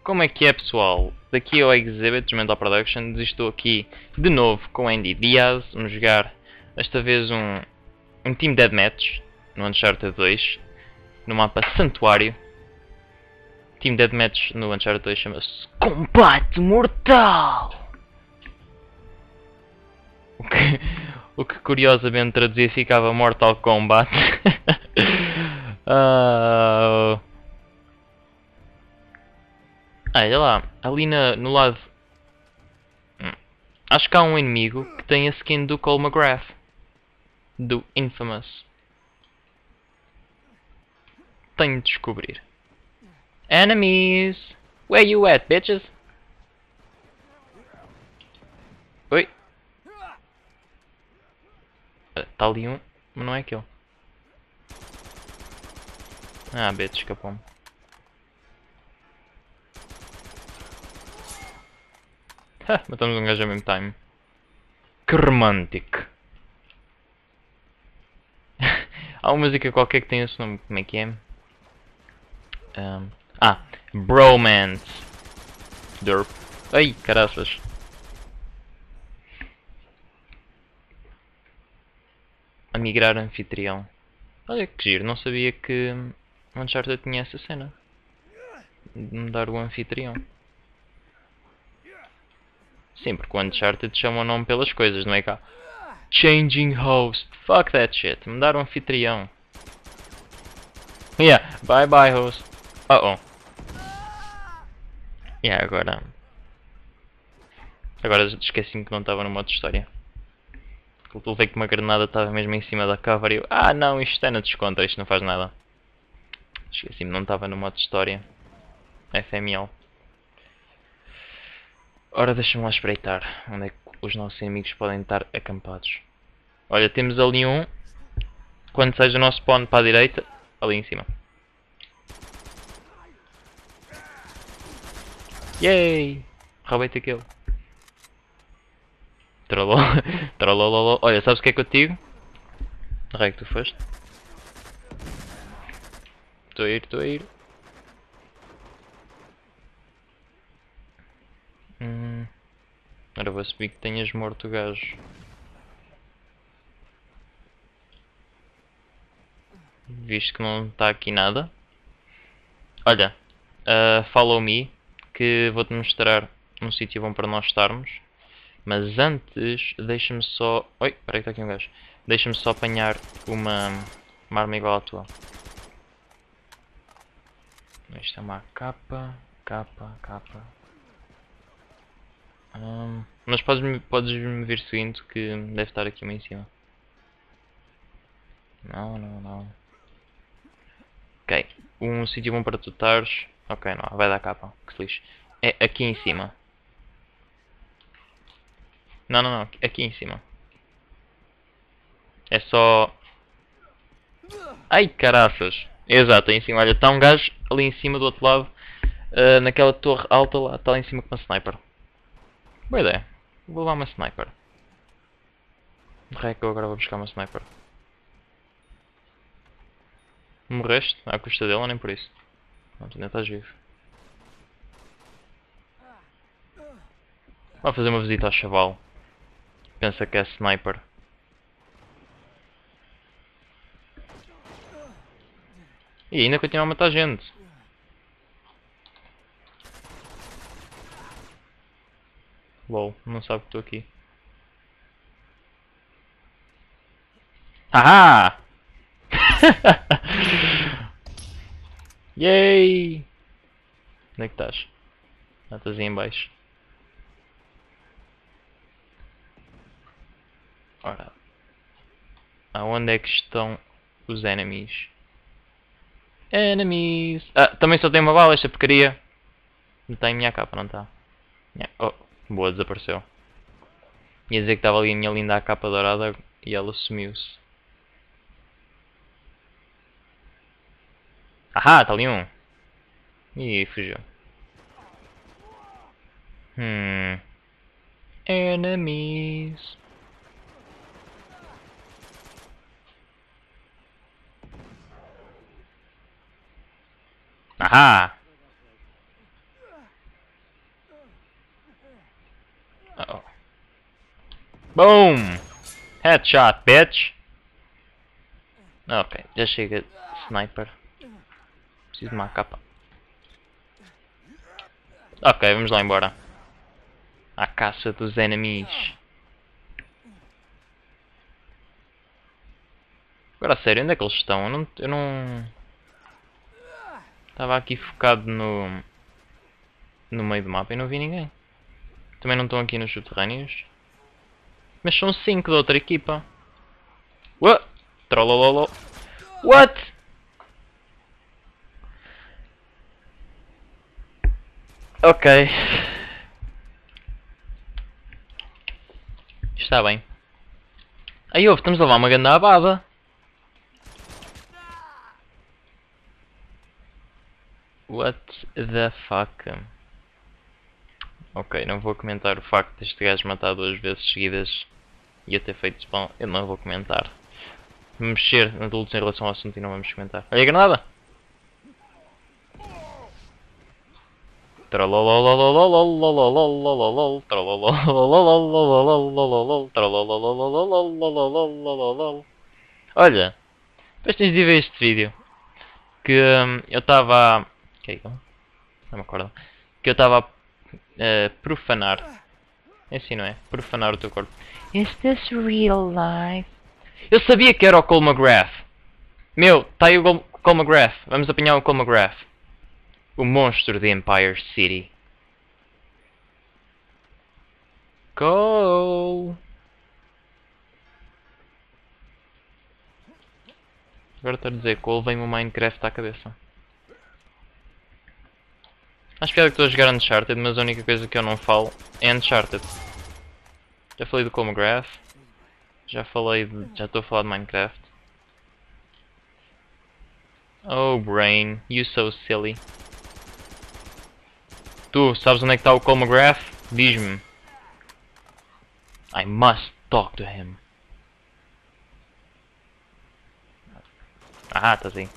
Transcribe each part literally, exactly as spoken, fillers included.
Como é que é, pessoal? Daqui ao Exhibit Mental Productions, estou aqui de novo com Andy Diaz. Vamos jogar desta vez um, um Team Deathmatch no Uncharted dois, no mapa Santuário. Team Deathmatch no Uncharted dois chama-se Combate Mortal! O que, o que curiosamente traduzia ficava Mortal Kombat. uh... Ah, olha lá, ali na, no lado... Hum. Acho que há um inimigo que tem a skin do Cole McGrath. Do Infamous. Tenho de descobrir. Enemies! Where you at, bitches? Oi? Está ali um, mas não é aquele. Ah, bitch, escapou-me. Matamos um gajo ao mesmo time. Que romântico. Há uma música qualquer que tem esse nome. Como é que é? Um, ah, Bromance. Derp. Ai, caraças. A migrar anfitrião. Olha que giro, não sabia que Uncharted tinha essa cena. De mudar o anfitrião. Sim, porque o Uncharted chama o nome pelas coisas, não é cá? Changing host. Fuck that shit. Mudar o anfitrião. Yeah, bye bye host. Uh oh. Yeah, agora... Agora esqueci-me que não estava no modo de história. Levei que uma granada estava mesmo em cima da cover e eu... Ah não, isto é na descontra, isto não faz nada. Esqueci-me, não estava no modo de história. F M L. Ora, deixa-me lá espreitar onde é que os nossos inimigos podem estar acampados. Olha, temos ali um. Quando seja o nosso spawn para a direita, ali em cima. Yay! Roubei-te aquele. Trollou. Trollololol. Olha, sabes o que é que eu te digo? Onde é que tu foste? Estou a ir, estou a ir. Hum. Agora vou subir que tenhas morto o gajo. Visto que não está aqui nada. Olha, uh, follow me, que vou-te mostrar um sítio bom para nós estarmos. Mas antes, deixa-me só... Oi, peraí que está aqui um gajo. Deixa-me só apanhar uma, uma arma igual à tua. Isto é uma capa, capa, capa. Hum, mas podes-me podes -me vir seguindo que deve estar aqui uma em cima. Não, não, não. Ok, um sítio bom para tu estares. Ok, não, vai dar capa, que se lixe. É aqui em cima. Não, não, não, aqui em cima. É só... Ai, caraças. Exato, aí em cima. Olha, está um gajo ali em cima do outro lado. Uh, naquela torre alta lá. Está lá em cima com uma sniper. Boa ideia. Vou levar uma sniper. De ré que eu agora vou buscar uma sniper. Morreste? À custa dele ou nem por isso? Pronto, ainda estás vivo. Vou fazer uma visita ao chaval. Pensa que é sniper. E ainda continua a matar gente. Lol, não sabe que estou aqui. Haha! Yay! Onde é que estás? Ah, estás aí em baixo. Ora. Aonde é que estão os enemies? Enemies! Ah, também só tem uma bala esta porcaria. Não está em minha capa, não está? Oh, boa, desapareceu. Ia dizer que estava ali a minha linda capa dourada e ela sumiu-se. Ahá, está ali um. Ih, fugiu. Hmm. Enemies. Ahá. Boom! Headshot, bitch! Ok, já chega de sniper. Preciso de uma capa. Ok, vamos lá embora. À caça dos enemies. Agora a sério, onde é que eles estão? Eu não... Eu não... Estava aqui focado no... No meio do mapa e não vi ninguém. Também não estão aqui nos subterrâneos. Mas são cinco da outra equipa. What? Trollololo. What? Ok. Está bem. Aí ouve, estamos a levar uma grande abada. What the fuck? Ok, não vou comentar o facto deste gajo matar duas vezes seguidas e a ter feito spawn. Eu não vou comentar. Mexer adultos em relação ao assunto e não vamos comentar. Olha a granada! Olha, depois tens de ver este vídeo que hum, eu estava. Que é isso? Não me acordo. Que eu estava a uh, profanar. É assim, não é? Profanar o teu corpo. Is this real life? Eu sabia que era o Cole McGrath. Meu, tá aí o Cole McGrath. Vamos apanhar o Cole McGrath. O monstro de Empire City. Cole! Agora estou a dizer Cole, vem-me o Minecraft à cabeça. Acho piada que estou a jogar Uncharted, mas a única coisa que eu não falo é Uncharted. Já falei do Cole McGrath. Já falei de... já estou a falar de Minecraft. Oh brain, you so silly. Tu, sabes onde é que está o Cole McGrath? Diz-me. I must talk to him. Ah, está assim.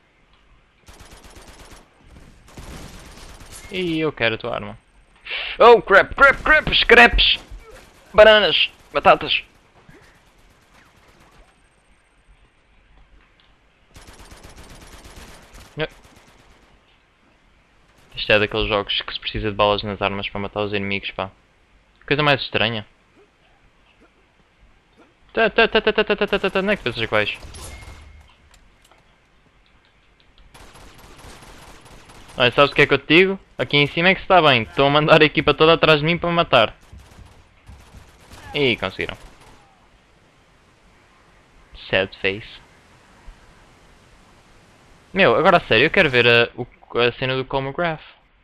E eu quero a tua arma. Oh crap, crap, crap, scraps! Bananas, batatas. Isto é daqueles jogos que se precisa de balas nas armas para matar os inimigos, pá. Coisa mais estranha. Tá, tá, tá, tá, tá, tá, tá, tá, tá, não é que pensas que vais? Olha, sabes o que é que eu te digo? Aqui em cima é que se está bem. Estão a mandar a equipa toda atrás de mim para me matar. E conseguiram. Sad face. Meu, agora a sério, eu quero ver a, o, a cena do Cole McGrath.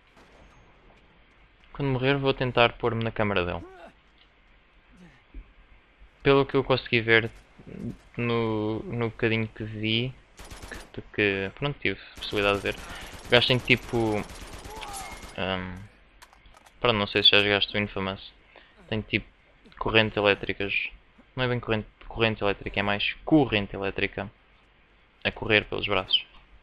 Quando morrer vou tentar pôr-me na câmara dele. Pelo que eu consegui ver no, no bocadinho que vi, que, que pronto, tive possibilidade de ver. O gajo tem tipo... Um, pronto, não sei se já jogaste o Infamous. Tem tipo correntes elétricas. Não é bem corrente, corrente elétrica, é mais corrente elétrica a correr pelos braços.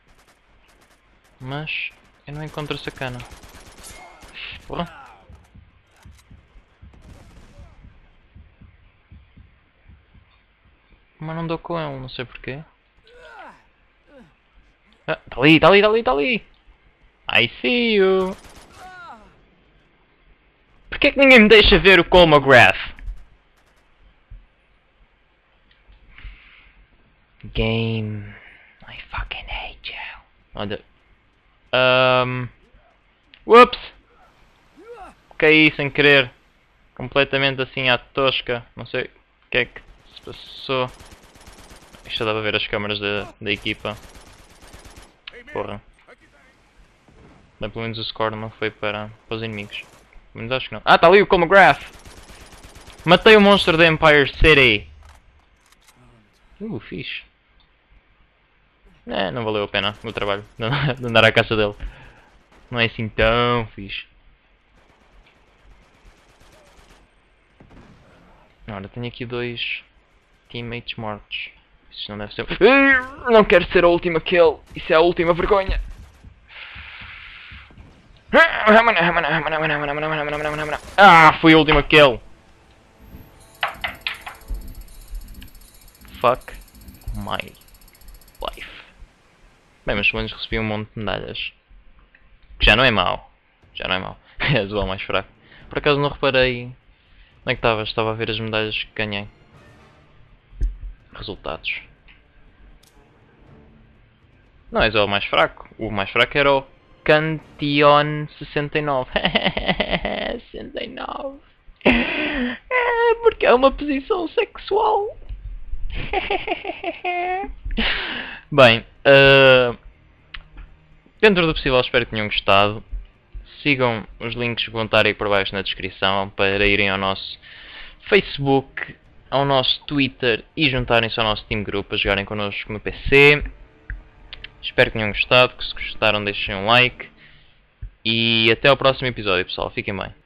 Mas eu não encontro sacana. Porra. Mas não dou com ele, não sei porquê. Ah, tá ali, tá ali, tá ali, tá ali! I see you! Porquê que ninguém me deixa ver o Cole McGrath? Game... I fucking hate you. Olha... Um... Whoops! Caí sem querer. Completamente assim à tosca. Não sei o que é que se passou. Isto dá para ver as câmaras da, da equipa. Porra. Bem, pelo menos o score não foi para, para os inimigos. Pelo menos acho que não. Ah, está ali o Cole McGrath! Matei o monstro da Empire City! Uh, fixe. É, não valeu a pena o trabalho de andar à caça dele. Não é assim tão fixe. Ora, tenho aqui dois teammates mortos. Isso não deve ser... Não quero ser a última kill. Isso é a última vergonha. Ah, fui a última kill. fuck my life. Bem, mas pelo menos recebi um monte de medalhas. Que já não é mau. Já não é mau. É o duelo mais fraco. Por acaso não reparei. Onde é que estava? Estava a ver as medalhas que ganhei. Resultados. Não és o mais fraco. O mais fraco era o Cantion sessenta e nove. sessenta e nove. É porque é uma posição sexual. Bem, uh, dentro do possível espero que tenham gostado. Sigam os links que vão estar aí por baixo na descrição para irem ao nosso Facebook, ao nosso Twitter e juntarem-se ao nosso Team Group a jogarem connosco no P C. Espero que tenham gostado, que se gostaram deixem um like e até ao próximo episódio pessoal, fiquem bem.